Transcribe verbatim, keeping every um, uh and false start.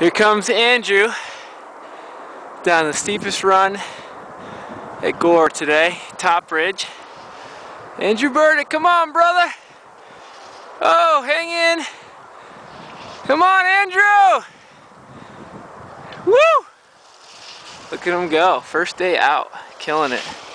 Here comes Andrew down the steepest run at Gore today, top ridge. Andrew Burdick, come on, brother. Oh, hang in. Come on, Andrew. Woo! Look at him go. First day out, killing it.